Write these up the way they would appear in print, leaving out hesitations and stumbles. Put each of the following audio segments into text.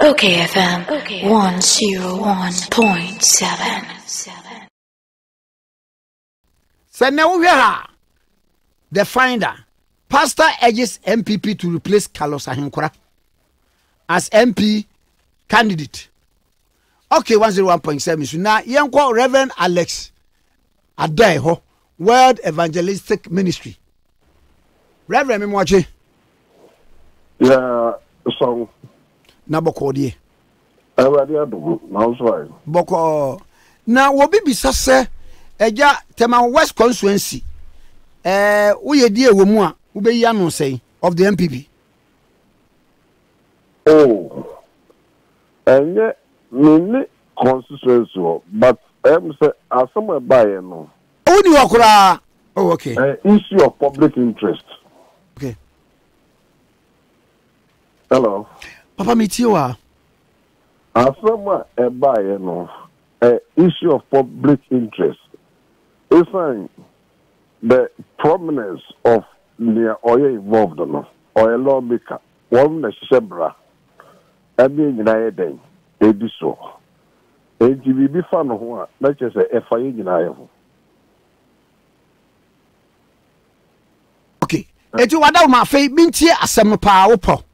okayfm 101.7. So now we are the finder. Pastor urges NPP to replace Carlos Ahenkorah as MP candidate. Okay, 101.7. So now, Yanko Reverend Alex Adeho, World Evangelistic Ministry. Reverend Mimwache. Yeah, so. Naboko die. Boko. Now, Wobi Bisase, Eja Tema West Constituency. We dear woman, Ube Yano say of the NPP. Oh, and yet, many constituency, but say, as somewhere by no. Oh, okay. Issue of public interest. Okay. Hello. Papa Mitiwa. As somewhere by no. Issue of public interest. It's like the prominence of the oil involved no oil lawmaker one na shebra abi nyina den edi so bi fa no ho a na che se efa ye nyina ye ho. Okay, eti wada ma fe bi ntie asem no pa wo po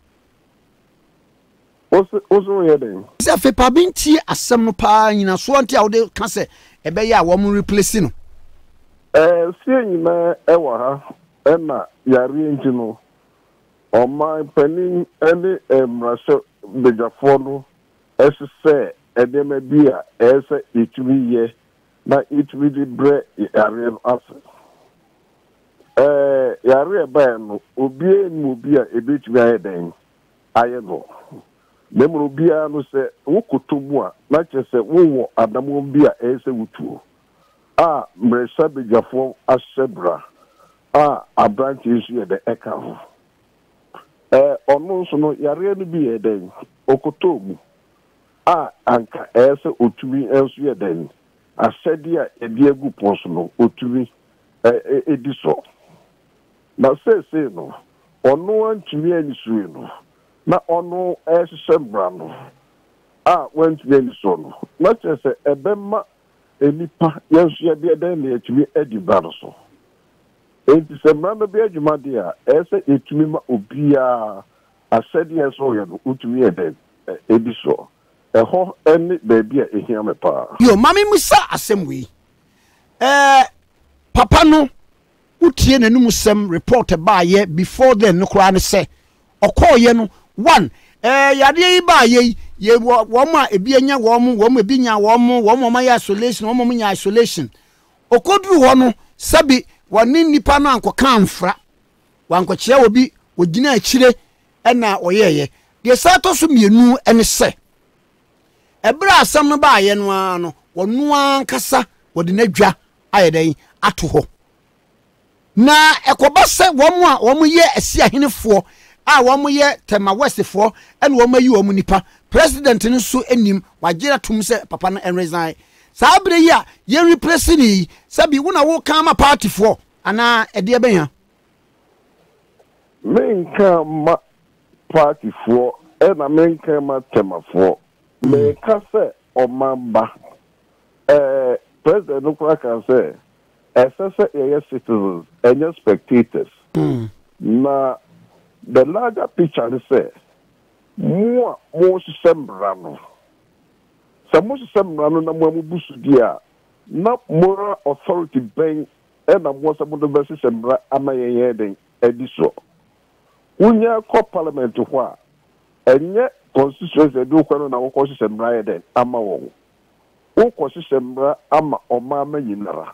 oso ye den se fe pa bi ntie asem no pa nyina so ntie a wo de ka se ebe ye a wo mu replace no sie nyina ewa ha ena yare engino o my penin any mrasho bejafo no ese edema bia ese itumi ye na itumi di bre yare ase yare ba no obi a ebetumi ayeden ayego memro bia no se wokotomu a na chese wo adamo bia ese wutuo mresa bejafo asebra abranch issue the eka ono so no yare no bi eden okotomu anka ese otumi enso eden asedi a ebi egu ponso no otumi ediso na se no ono antumi anisu no na ono sebra no wantumi aniso no na chese ebema enipa yenso ye bi eden na etumi ediba no so enti sembrano bi adwuma dia ese etumi ma obia asedi eso ye no utumi eden ebi so eho eni baby a ehia me pa yo mami musa asem we papa no utie nanum sem report ba ye before then no kra ne se okoye no one yade yi ba ye wo ma ebi anya wo mo ebi nya wo mo ma ya isolation wo mo nya isolation okoduru ho no sabi wani nipa no ankoka amfra wankokye obi ogina akire na oyeye de sato so mienu ene se ebra asam no ba ye no ano wonu ankasa wode nadwa ayeden ato ho na ekoba se wo ye asi ahenefo wo ye Tema Westfo ene wo mayi wo nipa president no so enim wagera tum se papa no resign sabre ya ye replace ni sabi wona wo kama party for ana ede benya menka ma party for na menka ma Tema for menka se o mamba president no kwa say essence ye citizens and spectators na the larger picture is say more sembrano na mo busu dia na moral authority ben na mo sabodo besi sembra amaye den ediso unya ko parliament ho a enye constituency do kwano na wo sembra ye den ama wo sembra ama oma manyinara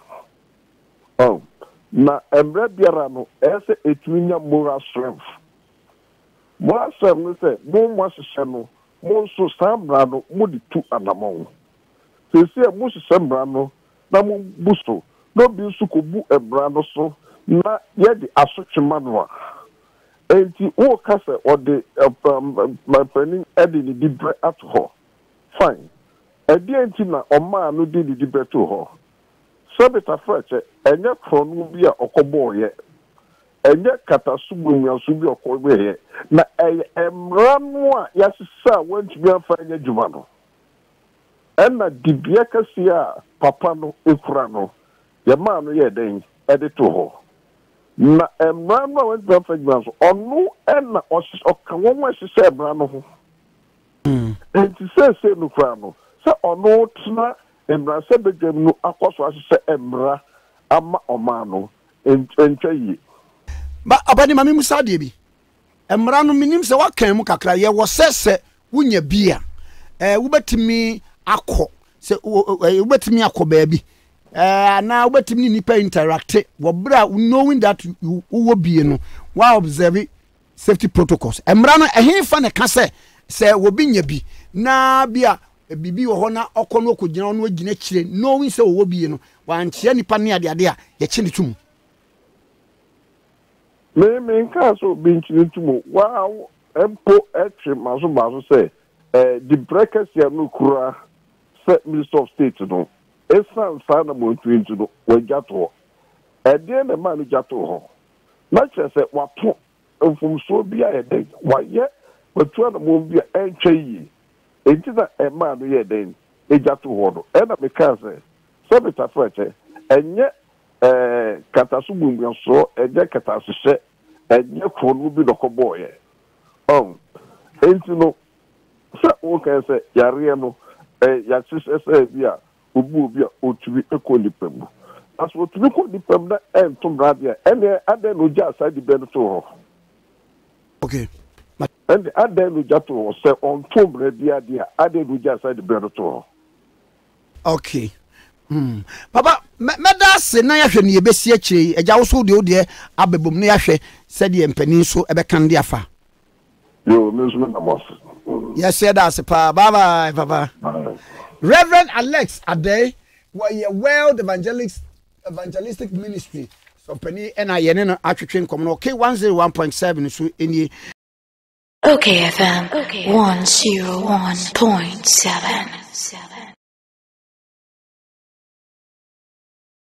na emre biara no ese etunya moral strength mo asem no se mo hye no mo so sambra no mo di tu anamon se mo sembra no na mo buso no bi su ko bu ebra no so na ye di asotwema no a enti wo ka se o de my planning edi ni dibre at ho fine edi enti na o ma no di dibre to ho sabita freche enye krono bi a okobo ye enye katasubu nyasu okogbe he na emra no a yasisa wantumi afa nya djuma no enna dibia kasi a papa no ekura no ye ma no ye den ede to ho na emra no wantumi afa djuma so onu enna okawo mo hyehyɛ emra no ho enti se no kura no se onu tena emra se bedwam no akoso ahyehyɛ emra ama omano entwa yi ba abani mami musa de bi emra no minim se wakan mu kakra ye wo sese wunya bia wobetimi akọ se wobetimi akọ baabi na wobetimi nipa interact wo bra knowing that you wo bie no wa observe safety protocols emra no ehenfa ne ka se wo binya bi na bia bibi wo ho na okọ no okogina no agina kire knowing se wo bie no wan chia nipa ne ade a ye chi ne tum me nkaso binchini tumo wow empo etri maso say the breakers ya no kura set minister of state no esan sana mo twintu no wajato e de na man jato ho na chese wato mfumso bia ye den waye watu na mo bia entwe yi enti na e man no ye den e jato ho no e na me ka say so beta freche enye katasubu nso eje katasese enye kwonu bi dokoboye enti no sa o ka se yare no ya sese bia obu bia otumi ekonipam aso otumi konipam na entom radio ene ade no ja side be no to ho okay ende ade no ja to ho se on tom radio dia ade no ja side be no to ho okay papa meda se na yahwe ne yebesi akire agya wo so de abebom na yahwe se de empani so ebekan de afa yo mesu na mos yes that's pa bye bye papa bye. Reverend Alex Ade was a world evangelistic ministry so penny and I yen no atwetwe nkom no okay 101.7 so eni okayfm 101.7